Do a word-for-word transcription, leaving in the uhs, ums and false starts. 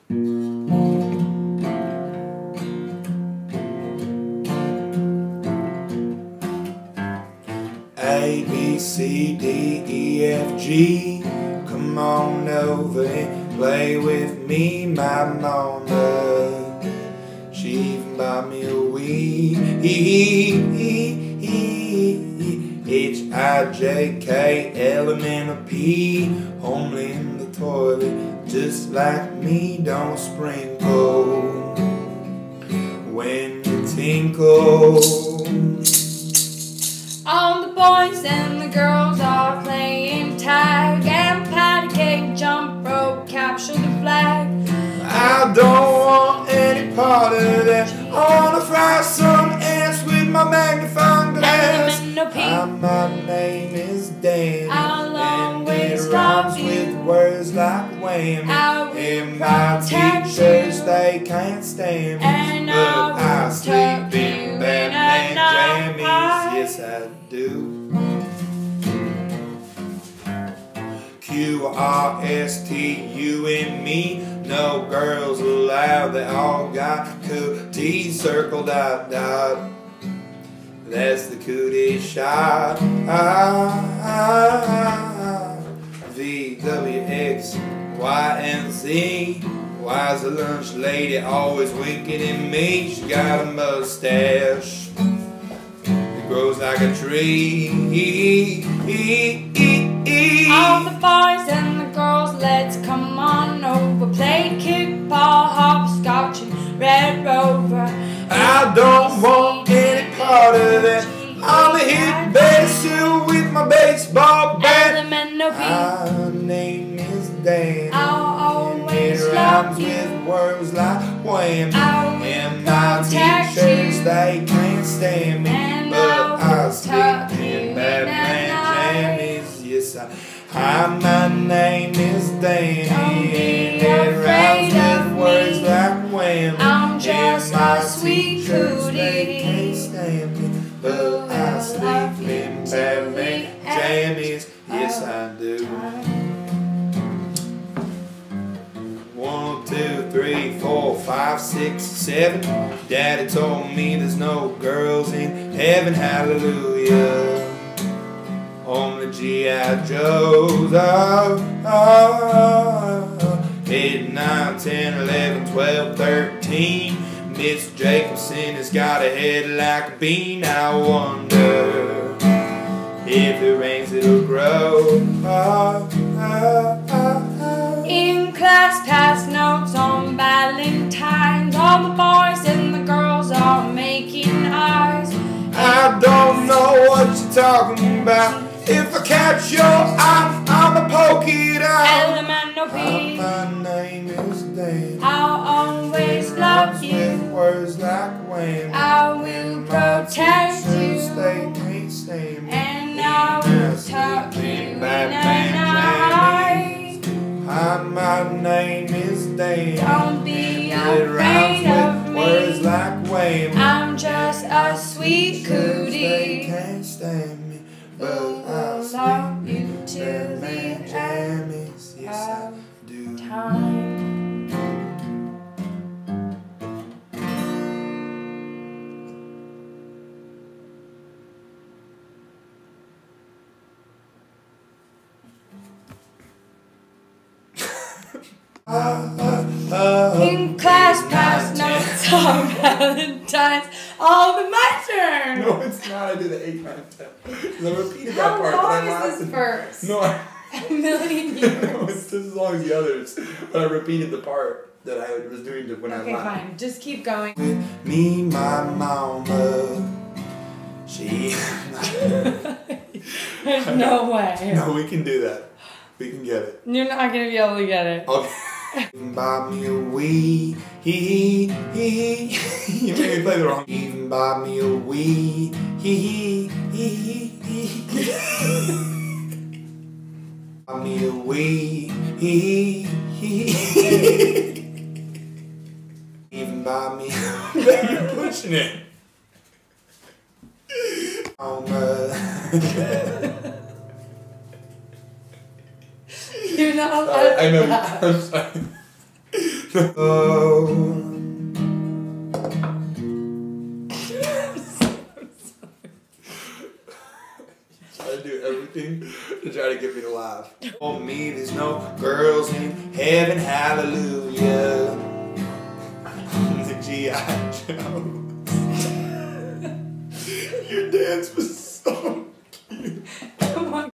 A, B, C, D, E, F, G. Come on over and play with me, my mama. She even bought me a Wii. H, I, J, K, L, M, N, O, P. Homely in the toilet, just like me, don't sprinkle when you tinkle. All the boys and the girls are playing tag and patty cake, jump rope, capture the flag. I don't want any part of that. I wanna fry some ants with my magnifying glass. Hi, my name is Dan, and it rhymes with words like wham. And my teachers, they can't stand me, but I sleep in Batman jammies. Yes, I do. Q, R, S, T, U, and me. No girls allowed, they all got cooties. Circle dot dot, that's the cootie shot. Ah, ah, ah. V, W, X, Y, and Z. Y's the lunch lady, always winking at me. She got a mustache that grows like a tree. All the boys and the girls, let's come on over. Play kickball, hopscotch, and Red Rover. I don't want any part of that. I'ma hit baseball with my baseball bat. My name is Dan, and it rhymes with words like wham. And my teachers, they can't stand me, but I sleep in Batman jammies. Yes, I. Hi, my name is Dan, and it rhymes with words like wham. I'm just a sweet teachers, cootie, they can't stand me, but I sleep in Batman jammies. Yes, I do. One, two, three, four, five, six, seven. Daddy told me there's no girls in heaven. Hallelujah. Only G I Joes. Oh, oh, oh. eight, nine, ten, eleven, twelve, thirteen. Miss Jacobson has got a head like a bean. I wonder if it rains it'll grow. Oh, oh, oh, oh. In class, pass notes on Valentine's. All the boys and the girls are making eyes. I don't know what you're talking about. If I catch your eye, I'ma poke it out. L M N O P. My name is Dan. I'll always love you. With words like wham. I will protect you. They can't stand me. And I will tuck you in at night. Hi, my name is Dan. Don't be It rhymes afraid of with words me. like wham. I'm just a sweet They cootie. can't stand me, but I I'll sleep love you in till the Batman jammies. Yes, I do. time. In class, pass notes on Valentine's. Oh, but my turn. No, it's not. I did it eight times. Because I repeated that How part. long but I is this laughed. verse? No, I, A million years. no, it's just as long as the others. But I repeated the part that I was doing to when Okay, I laughed. fine. Just keep going. With me, my mama. She. There's no way. No, we can do that. We can get it. You're not gonna be able to get it. Okay. Even buy me a Wii. Hee hee hee hee. You made me play the wrong. Even buy me a Wii. Hee hee hee hee hee. Buy me a Wii. Hee hee hee. Even buy me. You're pushing it. Um, uh, You're not allowed I, I know. to laugh. I'm sorry. Oh. Try to do everything to try to get me to laugh. On me, there's no girls in heaven, hallelujah. The G I Joe. Your dance was so